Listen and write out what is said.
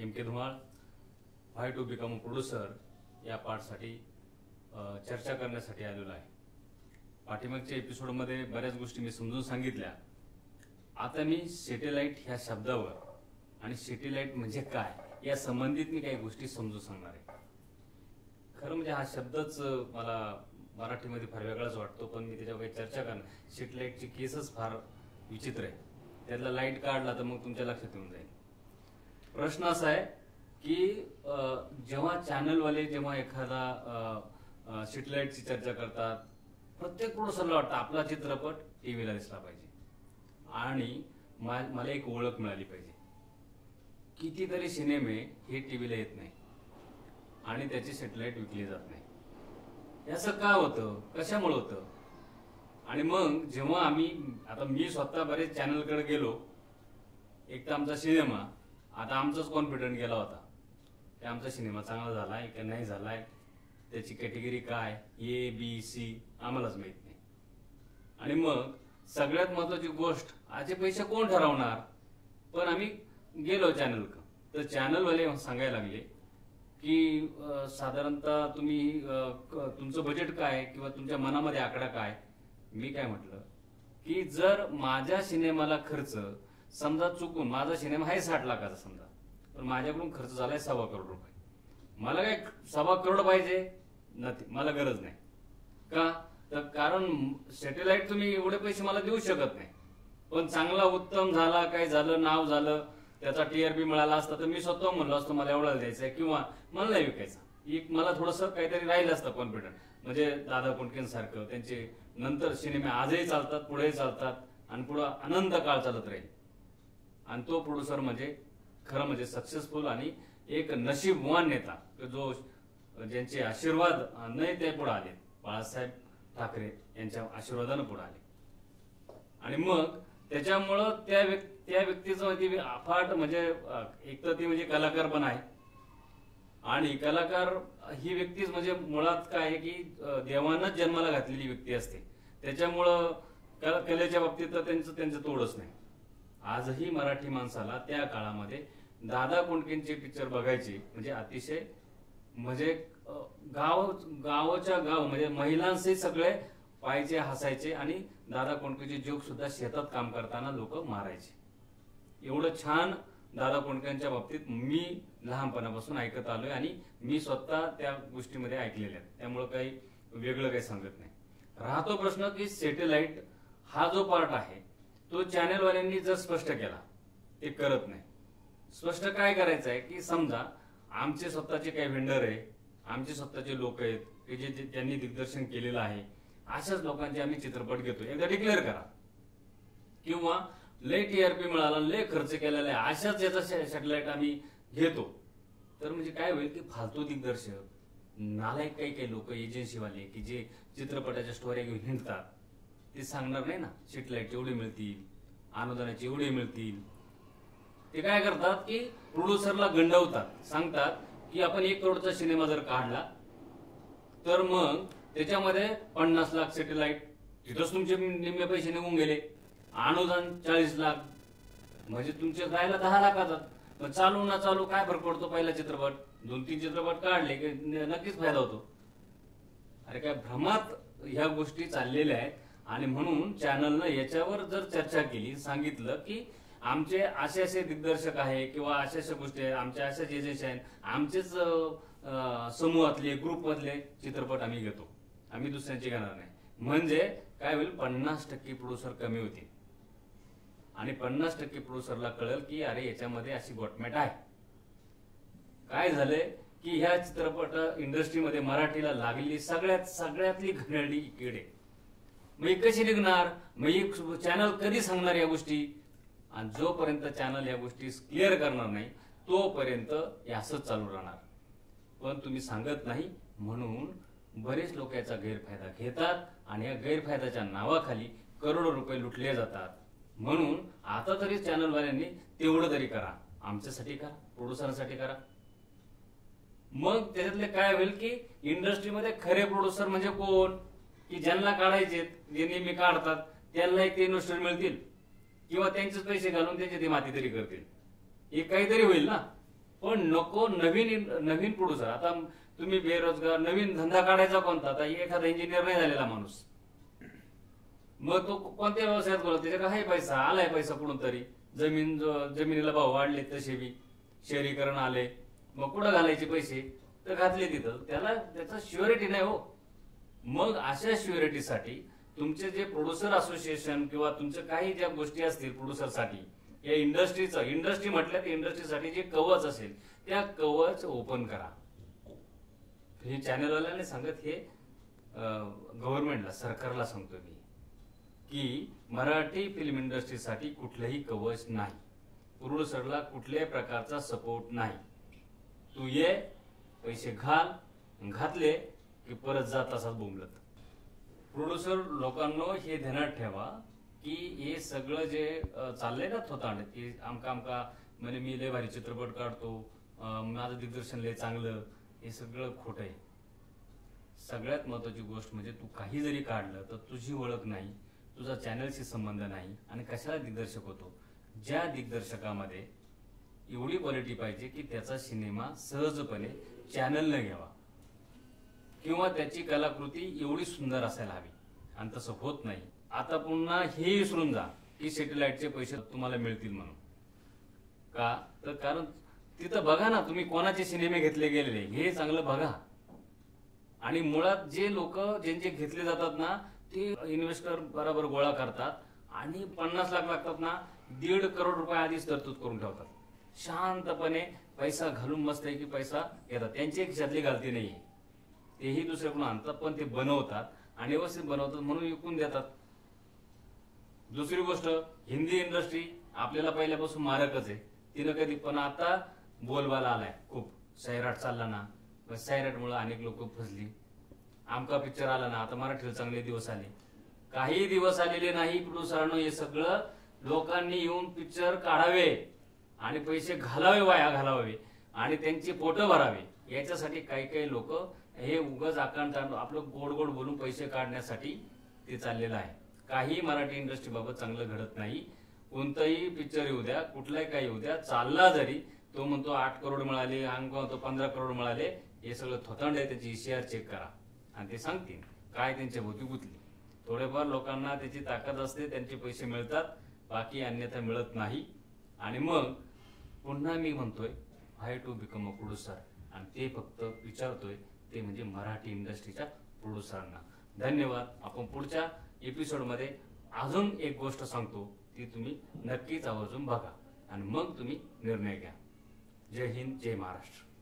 MK. Dhumal why to become a producer या पार्टसाठी चर्चा करण्यासाठी आलेलो आहे। पाठीमागच्या एपिसोडमध्ये बऱ्याच गोष्टी मी समजून सांगितल्या। आता मी सॅटेलाइट ह्या शब्दावर आणि सॅटेलाइट म्हणजे काय या संबंधित मी काही गोष्टी समजून सांगणार आहे। खरं म्हणजे हा शब्दच मला मराठीमध्ये फार वेगळाच वाटतो, पण मी त्याच्यावर काही चर्चा करणार। सॅटेलाइटची केसच फार विचित्र आहे, त्यातला लाईट काढला तर मग तुमच्या लक्षात येऊन जाईल। प्रश्न असा आहे की जेव्हा चॅनलवाले जेव्हा एखादा सॅटेलाइटची चर्चा करतात, प्रत्येक प्रोड्युसरला वाटतं आपला चित्रपट टीव्हीला दिसला पाहिजे आणि मला एक ओळख मिळाली पाहिजे। कितीतरी सिनेमे हे टीव्हीला येत नाही आणि त्याची सॅटेलाइट विकली जात नाही। याचं का होतं, कशामुळे होतं? आणि मग जेव्हा आता मी स्वतः बरेच चॅनलकडे गेलो, एक तर आमचा सिनेमा, आता आमचाच कॉन्फिडंट गेला होता की आमचा सिनेमा चांगला झालाय की नाही झालाय, त्याची कॅटेगरी काय, ए बी सी आम्हालाच माहित नाही। आणि मग सगळ्यात महत्वाची गोष्ट, आजचे पैसे कोण ठरवणार? पण आम्ही गेलो चॅनलकडे, तर चॅनलवाले सांगायला लागले की साधारणतः तुम्ही तुमचं बजेट काय किंवा तुमच्या मनामध्ये आकडा काय? मी काय म्हटलं की जर माझ्या सिनेमाला खर्च समजा चुकून, माझा सिनेमा आहे 60 लाखाचा समजा, पण माझ्याकडून खर्च झालाय 1.25 करोड रुपये, मला काय 1.25 करोड पाहिजे? नाही, मला गरज नाही। का? तर कारण सॅटेलाइट तुम्ही एवढे पैसे मला देऊ शकत नाही, पण चांगला उत्तम झाला, काय झालं, नाव झालं, त्याचा टीआरपी मिळाला असता तर मी स्वतः म्हणलो असतो मला एवढा द्यायचा किंवा मला नाही विकायचा। एक मला थोडंसं काहीतरी राहिलं असतं कॉन्फिडंट, म्हणजे दादा कोंडकेंसारखं त्यांचे नंतर सिनेमे आजही चालतात, पुढेही चालतात आणि पुढे अनंत काळ चालत राहील। आणि तो प्रोड्युसर म्हणजे खरं म्हणजे सक्सेसफुल आणि एक नशीबवान नेता, जो ज्यांचे आशीर्वाद नाही ते पुढे आले, बाळासाहेब ठाकरे यांच्या आशीर्वादाने पुढे आले। आणि मग त्याच्यामुळं त्या व्यक्तीचं ती अफाट म्हणजे एक तर ती म्हणजे कलाकार पण आहे, आणि कलाकार ही व्यक्तीच म्हणजे मुळात काय आहे की देवानंच जन्माला घातलेली व्यक्ती असते, त्याच्यामुळं कलेच्या बाबतीत तर त्यांचं तोडच नाही। आजही मराठी माणसाला त्या काळामध्ये दादा कोंडकेंचे पिक्चर बघायचे म्हणजे अतिशय म्हणजे गावाच्या गाव म्हणजे महिलांचे सगळे पाहायचे, हसायचे आणि दादा कोंडकेचे जोक सुद्धा शेतात काम करताना लोक मारायचे। एवढं छान दादा कोंडकेंच्या बाबतीत मी लहानपणापासून ऐकत आलोय आणि मी स्वतः त्या गोष्टीमध्ये ऐकलेल्या आहेत, त्यामुळे काही वेगळं काही सांगत नाही। राहतो प्रश्न की सॅटेलाइट हा जो पार्ट आहे तो चॅनलवाल्यांनी जर स्पष्ट केला, ते करत नाही। स्पष्ट काय करायचं आहे की समजा आमचे स्वतःचे काही व्हेंडर आहे, आमचे स्वतःचे लोक आहेत की जे त्यांनी दिग्दर्शन केलेलं आहे, अशाच लोकांचे आम्ही चित्रपट घेतो, एकदा डिक्लेअर करा। किंवा लय टीआरपी मिळाला, लय खर्च केलेला आहे, अशाच याचा सॅटेलाइट आम्ही घेतो, तर म्हणजे काय होईल की फालतू दिग्दर्शक, नालायक काही लोक एजन्सीवाले की जे चित्रपटाच्या स्टोऱ्या घेऊन हिंडतात, ते सांगणार नाही ना सॅटेलाइट एवढे मिळतील, अनुदानाचे एवढे मिळतील। ते काय करतात की प्रोड्युसरला गंडवतात, सांगतात की आपण 1 करोडचा सिनेमा जर काढला तर मग त्याच्यामध्ये 50 लाख सॅटेलाइट, तिथंच तुमचे निम्मे पैसे निघून गेले। अनुदान 40 लाख, म्हणजे तुमचे राहिला 10 लाखाचा। पण चालू ना चालू काय फरक पडतो? पहिला चित्रपट 2-3 चित्रपट काढले की नक्कीच फायदा होतो। अरे काय भ्रमात ह्या गोष्टी चाललेल्या आहेत, आणि म्हणून चॅनलनं याच्यावर जर चर्चा केली, सांगितलं की आमचे असे दिग्दर्शक आहे किंवा अशा गोष्टी आहेत, आमच्या अशाच एजन्सी आहेत, आमचेच समूहातले ग्रुपमधले चित्रपट आम्ही घेतो, आम्ही दुसऱ्यांचे घेणार नाही, म्हणजे काय होईल 50% प्रोड्युसर कमी होतील आणि 50% प्रोड्युसरला कळेल की अरे याच्यामध्ये अशी गोटमॅट आहे। काय झालंय की ह्या चित्रपट इंडस्ट्रीमध्ये मराठीला लागलेली सगळ्यातली घडली किडे, मग कशी निघणार? मग चॅनल कधी सांगणार या गोष्टी? आणि जोपर्यंत चॅनल या गोष्टी क्लिअर करणार नाही तोपर्यंत असंच चालू राहणार। पण तुम्ही सांगत नाही म्हणून बरेच लोक याचा गैरफायदा घेतात आणि या गैरफायद्याच्या नावाखाली करोडो रुपये लुटले जातात। म्हणून आता तरी चॅनलवाल्यांनी तेवढं तरी करा, आमच्यासाठी करा, प्रोड्युसरांसाठी करा। मग त्याच्यातले काय होईल की इंडस्ट्रीमध्ये खरे प्रोड्युसर म्हणजे कोण? की ज्यांना काढायचे, जे नेहमी काढतात त्यांना एक इन्व्हेस्टर मिळतील किंवा त्यांचेच पैसे घालून त्यांची ती माती तरी करतील, हे काहीतरी होईल ना। पण नको नवीन नवीन प्रोड्युसर. आता तुम्ही बेरोजगार, नवीन धंदा काढायचा कोणता? आता एखादा इंजिनियर नाही झालेला माणूस, मग तो कोणत्या व्यवसायात बोलतो? त्याच्याकडे आहे पैसा, आलाय पैसा कुठून तरी, जमिनीला भाव वाढले, तसे बी शहरीकरण आले, मग कुठं घालायचे पैसे? तर घातले तिथं. त्याचा श्युरिटी नाही हो. मग अशा श्युरिटीसाठी तुमचे जे प्रोड्युसर असोसिएशन किंवा तुमचे काही ज्या गोष्टी असतील प्रोड्युसरसाठी, या इंडस्ट्री म्हटलं तर इंडस्ट्रीसाठी जे कवच असेल त्या कवच ओपन करा. हे चॅनलवाल्याने सांगत, हे गव्हर्नमेंटला, सरकारला सांगतो मी की मराठी फिल्म इंडस्ट्रीसाठी कुठलंही कवच नाही, प्रोड्युसरला कुठल्याही प्रकारचा सपोर्ट नाही. तू ये, पैसे घातले की परत जात असाच बोंबलत. प्रोड्युसर लोकांनो हे ध्यानात ठेवा की हे सगळं जे चाललंय ना थोतांड, की आमका म्हणजे मी लय भारी चित्रपट काढतो, माझं दिग्दर्शन लय चांगलं, हे सगळं खोट आहे. सगळ्यात महत्वाची गोष्ट म्हणजे तू काही जरी काढलं तर तुझी ओळख नाही, तुझा चॅनलशी संबंध नाही, आणि कशाला दिग्दर्शक होतो? ज्या दिग्दर्शकामध्ये एवढी क्वालिटी पाहिजे की त्याचा सिनेमा सहजपणे चॅनलने घ्यावा, किंवा त्याची कलाकृती एवढी सुंदर असायला हवी, आणि तसं होत नाही. आता पुन्हा हे विसरून जा की सॅटेलाइटचे पैसे तुम्हाला मिळतील म्हणून. का? तर कारण तिथं बघा ना तुम्ही कोणाचे सिनेमे घेतले गेलेले, हे चांगलं बघा. आणि मुळात जे लोक ज्यांचे घेतले जातात ना, ते इन्व्हेस्टर बरोबर गोळा करतात आणि 50 लाख लागतात ना, 1.5 करोड रुपये आधीच तरतूद करून ठेवतात. शांतपणे पैसा घालून मस्त आहे की पैसा येतात, त्यांची खिशातली गलती नाहीये. तेही दुसऱ्याकडून आणतात, पण ते बनवतात आणि व्यवस्थित बनवतात म्हणून विकून देतात. दुसरी गोष्ट, हिंदी इंडस्ट्री आपल्याला पहिल्यापासून मारकच आहे, तिनं कधी, पण आता बोलबाला आलाय खूप. सैराट चालला ना, सैराटमुळे अनेक लोक फसली. आमका पिक्चर आला ना, आता मराठीला चांगले दिवस आले. काही दिवस आलेले नाही प्रोड्युसरांनो. हे सगळं लोकांनी येऊन पिक्चर काढावे आणि पैसे घालावे, वाया घालावे, आणि त्यांची पोटं भरावे. याच्यासाठी काही काही लोक हे उगाच आकांतांड आपलं गोड गोड बोलून पैसे काढण्यासाठी ते चाललेलं आहे. काही मराठी इंडस्ट्री बाबत चांगलं घडत नाही. कोणताही पिक्चर येऊ द्या, कुठलाही काही येऊ द्या, चालला जरी तो म्हणतो 8 करोड मिळाले, म्हणतो 15 करोड मिळाले, हे सगळं थोतांड आहे. त्याची ECR चेक करा आणि ते सांगतील काय त्यांच्या भोवती गुंतली. थोडेफार लोकांना त्याची ताकद असते, त्यांचे पैसे मिळतात, बाकी अन्यथा मिळत नाही. आणि मग पुन्हा मी म्हणतोय, why to become a producer, आणि ते फक्त विचारतोय ते म्हणजे मराठी इंडस्ट्रीच्या प्रोड्युसरांना. धन्यवाद. आपण पुढच्या एपिसोडमध्ये अजून एक गोष्ट सांगतो, ती तुम्ही नक्कीच आवर्जून बघा आणि मग तुम्ही निर्णय घ्या. जय हिंद, जय महाराष्ट्र.